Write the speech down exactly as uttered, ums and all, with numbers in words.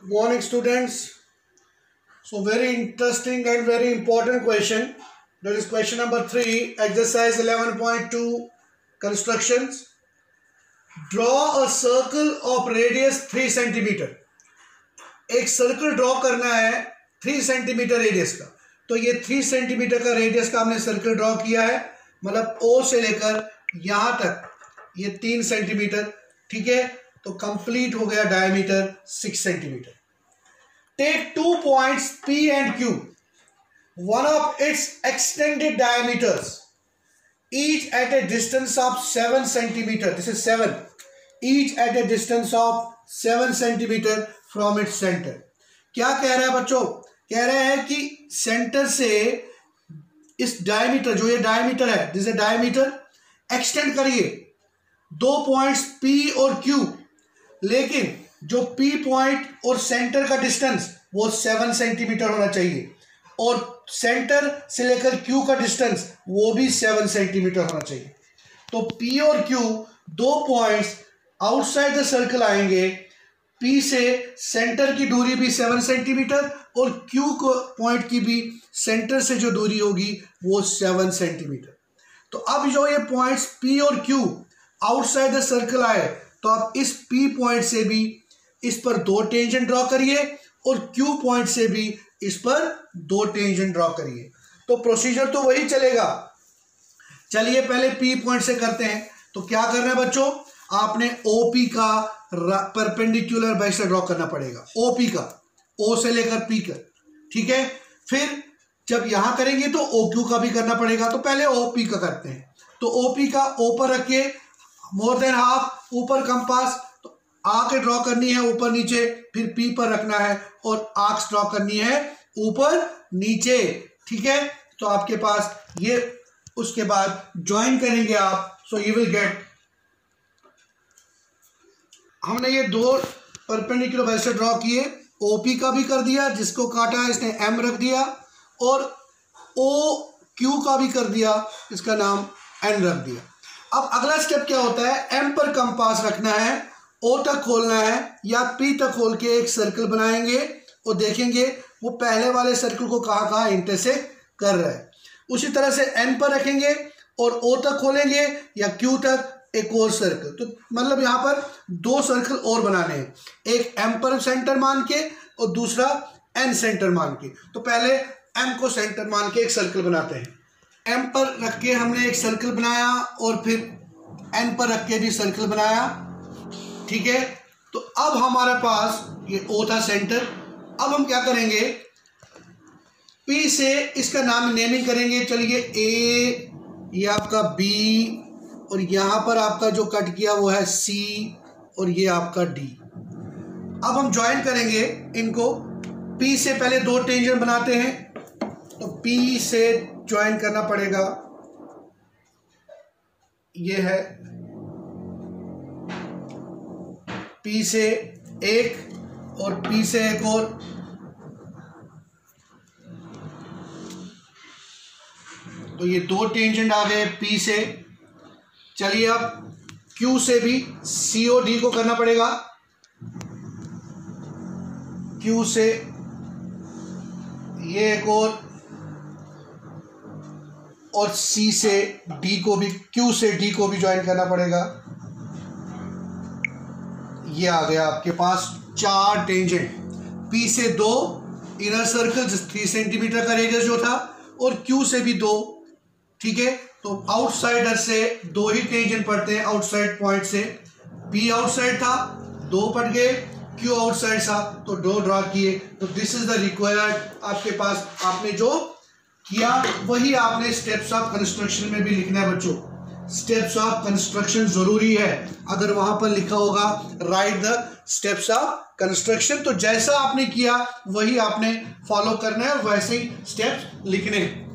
Morning students. So very interesting and very important question. That is question number three, exercise eleven point two, constructions. Draw a circle of radius three centimeter. एक circle draw करना है three centimetre radius का. तो ये three centimetre का radius का हमने circle draw किया है, मतलब O से लेकर यहाँ तक ये तीन सेंटीमीटर. ठीक है, तो कंप्लीट हो गया diameter six centimetre. Take two points P and Q, one of its extended diameters, each at a distance of seven centimeter. This is seven. Each at a distance of seven centimeter from its center. क्या कह रहा है बच्चों? कह रहा है कि centre से इस डायमीटर, जो ये डायमीटर है, दिस इज डायमीटर, एक्सटेंड करिए दो पॉइंट्स P और Q, लेकिन जो P पॉइंट और सेंटर का डिस्टेंस वो सेवन सेंटीमीटर होना चाहिए और सेंटर से लेकर Q का डिस्टेंस वो भी सेवन सेंटीमीटर होना चाहिए. तो P और Q दो पॉइंट्स आउटसाइड द सर्कल आएंगे. P से सेंटर की दूरी भी सेवन सेंटीमीटर और Q को पॉइंट की भी सेंटर से जो दूरी होगी वो सेवन सेंटीमीटर. तो अब जो ये पॉइंट्स P और Q आउटसाइड द सर्कल आए, तो आप इस P पॉइंट से भी इस पर दो टेंजेंट ड्रॉ करिए और Q पॉइंट से भी इस पर दो टेंजेंट ड्रॉ करिए. तो प्रोसीजर तो वही चलेगा. चलिए पहले P पॉइंट से करते हैं. तो क्या करना है बच्चों, आपने O P का परपेंडिकुलर बाइसेक्टर ड्रॉ करना पड़ेगा. O P का, O से लेकर P का. ठीक है, फिर जब यहां करेंगे तो O Q का भी करना पड़ेगा. तो पहले O P का करते हैं. तो O P का O पर रखिए, मोर देन हाफ, ऊपर कंपास, तो आर्क ड्रॉ करनी है ऊपर नीचे, फिर P पर रखना है और आर्क्स ड्रॉ करनी है ऊपर नीचे. ठीक है, तो आपके पास ये, उसके बाद ज्वाइन करेंगे आप. सो यू विल गेट, हमने ये दो परपेंडिकुलर बाइसेक्टर ड्रॉ किए. O P का भी कर दिया, जिसको काटा है इसने M रख दिया, और O Q का भी कर दिया, इसका नाम N रख दिया. अब अगला स्टेप क्या होता है, M पर कंपास रखना है, O तक खोलना है या P तक खोल के एक सर्कल बनाएंगे और देखेंगे वो पहले वाले सर्कल को कहाँ कहाँ इंटरसेक्ट कर रहा है. उसी तरह से N पर रखेंगे और O तक खोलेंगे या Q तक एक और सर्कल. तो मतलब यहाँ पर दो सर्कल और बनाने हैं, एक M पर सेंटर मान के और दूसरा N सेंटर मान के. तो पहले M को सेंटर मान के एक सर्कल बनाते हैं. M पर रख के हमने एक सर्कल बनाया और फिर N पर रख के भी सर्कल बनाया. ठीक है, तो अब हमारे पास ये O था सेंटर. अब हम क्या करेंगे, P से इसका नाम नेमिंग करेंगे. चलिए A, ये आपका B, और यहाँ पर आपका जो कट किया वो है C, और ये आपका D. अब हम ज्वाइन करेंगे इनको. P से पहले दो टेंजेंट बनाते हैं, तो P से ज्वाइन करना पड़ेगा. ये है P से एक और P से एक और. तो ये दो टेंजेंट आ गए P से. चलिए अब Q से भी C O D को करना पड़ेगा. Q से ये एक और और C से D को भी, Q से D को भी ज्वाइन करना पड़ेगा. ये आ गया आपके पास चार टेंजेंट. P से दो इनर सर्कल थ्री सेंटीमीटर का रेडियस जो था, और Q से भी दो. ठीक है, तो आउटसाइडर से दो ही टेंजेंट पड़ते हैं आउटसाइड पॉइंट से. P आउटसाइड था, दो पड़ गए, Q आउटसाइड था, तो दो ड्रॉ किए. तो दिस इज द रिक्वायर्ड. आपके पास आपने जो किया वही आपने स्टेप्स ऑफ कंस्ट्रक्शन में भी लिखना है बच्चों. स्टेप्स ऑफ कंस्ट्रक्शन जरूरी है. अगर वहां पर लिखा होगा write the steps of construction, तो जैसा आपने किया वही आपने फॉलो करना है, वैसे ही स्टेप्स लिखने हैं.